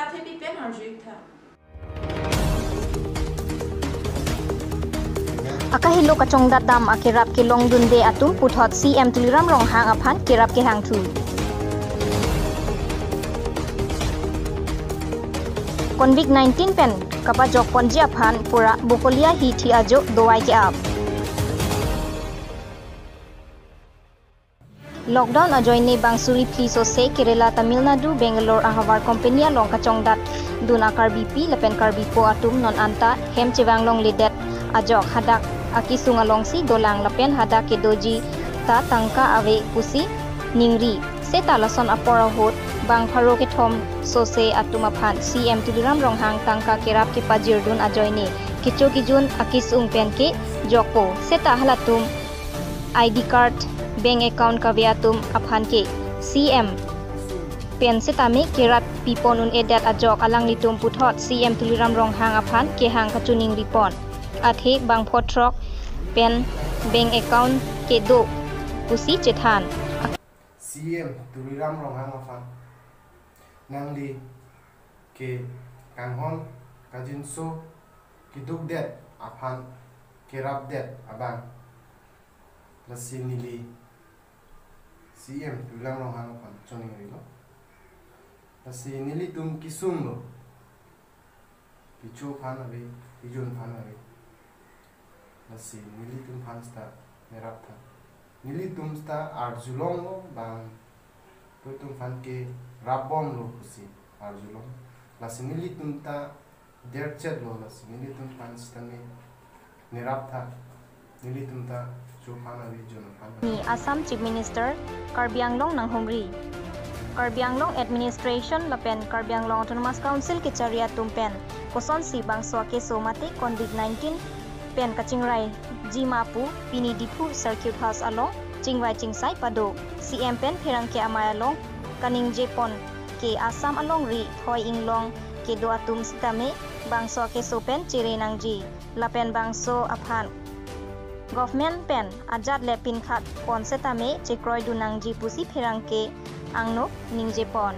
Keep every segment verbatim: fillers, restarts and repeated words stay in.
ate pi pen harjuik tha akahilo kachong datam akirap ke long dunde atum puthot C M tuliram rong hang aphan kirap ke hang thu covid nineteen pen kapa jok ponji aphan pura bukolia hi thi ajo dowai ke ap lockdown ajoy ne bangsuri pliso se Kerala Tamil Nadu Bangalore ahawar company long kachong dat duna karbi pi lepen karbi po atum non anta hem chewang long ledet ajok hadak akisung alongsi dolang lapen hada ke doji ta tangka ave pusi ningri se talason apora hot bang pharo ke thom so se atuma phan C M tuliram rong hang tangka kerap ke pajir dun ajoy ne kicho kijun akisung pen ke joko se ta halatum I D card bank account kaviatum aphan ke C M pen se tame kerap pipon un edat ajok alang litum puthot C M tuliram rong hang aphan ke hang kachuning ripon athe bang photrok pen bank account ke do pusi chethan C M tuliram rong hang aphan nangli ke kanhon kajinso kiduk det aphan kerap det abang lasinili C M tuliram rong hang aphan choning rilo lasinili tum kisum lo kichu phan abe kijun phan abe lasi nili tum phan sta merap tha nili tum sta arzulong lo bang to tum phan ke rabom lo pusi arzulong lasi nili tum ta derchet lo lasi nili tum phan sta me merap tha nili tum ta chu phan abe jun phan ni Assam Chief Minister Karbi Anglong nangkahumri Karbi Anglong Administration lapen Karbi Anglong Autonomous Council ke charia tumpen koson si bangso akeso mate covid nineteen pen kachingrai jimapu pini Diphu circuit house along chingwai chingsai pado C M pen pherang ke amaya along kaning jepon ke Assam along ri thoi inglong ke do atum stame bangso akeso pen chire nangji lapen bangso aphan government pen ajat le pin khat pon setame chekroi du nangji pusi pherang ke angno ningje pon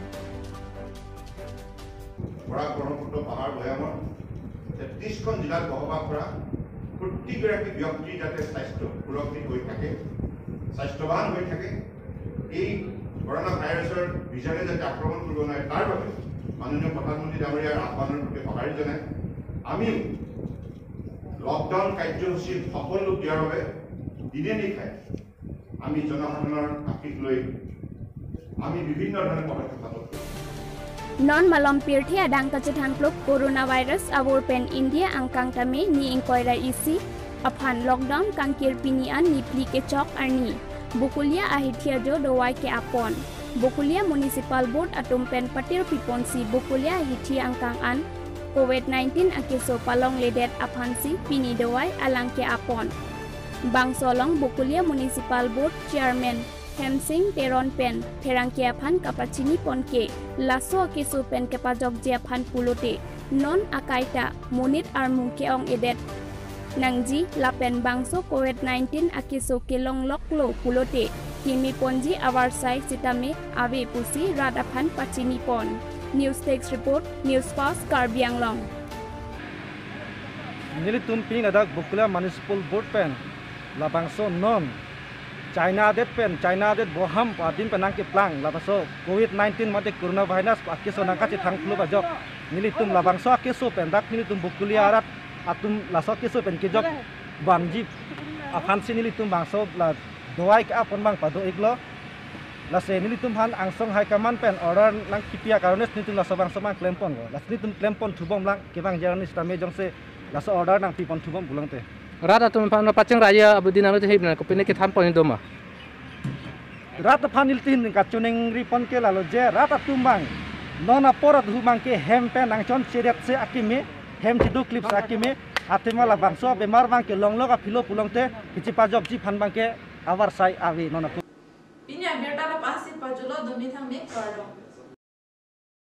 bora brahmaputro pahar boyamor তেত্ৰিশ খন জিলাত বসবাস কৰা প্ৰতিগৰাকী ব্যক্তি যাতে স্বাস্থ্য সুৰক্ষিত হৈ থাকে স্বাস্থ্যৱান হৈ থাকে এই করোনা ভাইৰাছৰ বিজাণুৱে যাতে আক্ৰমণ কৰিব নোৱাৰে তাৰ বাবে মাননীয় প্ৰধানমন্ত্ৰী ডাঙৰীয়াৰ আহ্বানৰ প্ৰতি সঁহাৰি জনাই আমি লকডাউন কাৰ্যসূচী সফল ৰূপ দিয়াৰ বাবে দিনে নিশাই আমি জনসাধাৰণৰ আশীষ লৈ আমি বিভিন্ন ধৰণৰ পদক্ষেপ হাতত non malom pirthi adang kachethan klub coronavirus avur pen India angkang tame ni inkoira isi aphan lockdown kangkir pinian nipli ke chok arni bukulia ahithia jo dowai ke apon bukulia municipal board atum pen patir piponsi bukulia ahithia angkang an covid nineteen akeso palong ledet aphan si pini dowai alang ke apon bang solong bukulia municipal board chairman Hemsing Teron pen Terangkia phan kapachini ponke laso kesu pen kepajok jia phan pulote non akaita monit armung keong edet nangji lapen bangso covid nineteen akeso kelong loklo pulote kimi ponji awar sai sitame ave pusi rada phan pachini pon news text report news fast Karbi Anglong nili tum pin adak bukula municipal board pen la bangso non China det pen China det boham padin penang ke plang lapaso covid nineteen mate coronavirus akeso nangka chi thang flu bajok nili tum labangso akeso pen dak nili tum bukulia arat atum laso akeso pen ke jok banji afan si nili tum bangso la doai ka apon bang pado iglo la se nili tum han angsong hai kaman pen order nang kipia karones nili tum laso bangso mang klempon go la nili tum klempon thubom lang ke bang jarnis tame jong se laso order nang pipon thubom bulang te rata tum pan pachang raya abudina no hibna ko pene ke tham point doma rata phanil tin ka chuning ripon ke lalo je rata tumbang nona porat humang ke hem pen ang chon cheret se akime hem tidu clips akime atemala bangso bemar bang ke longlok a philo pulongte kichi pajok ji phan bang ke awar sai awi nona pinya berta la pasi pajulo dumi thang me kardong